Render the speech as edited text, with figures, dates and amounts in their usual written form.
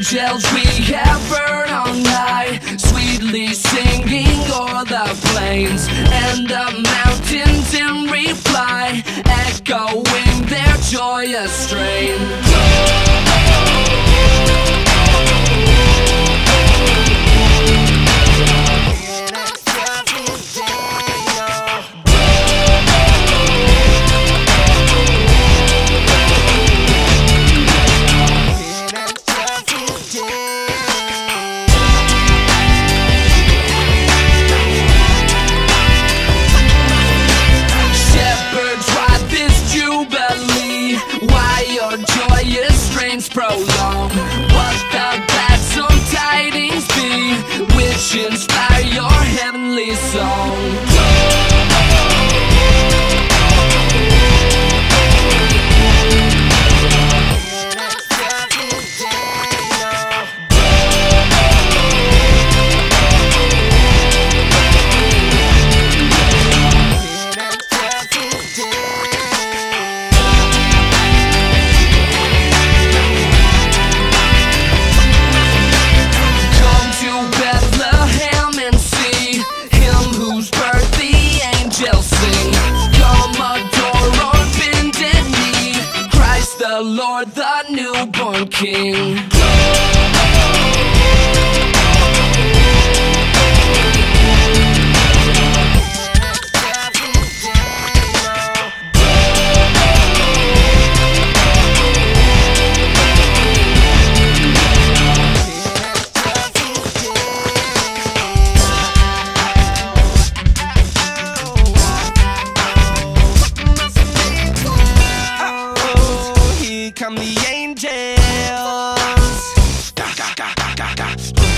angels we have burned on high, sweetly singing o'er the plains and the mountains in reply, echoing their joyous strain. Prolong what the gladsome tidings be, which inspire your heavenly song. The Lord, the newborn King. Come the angels.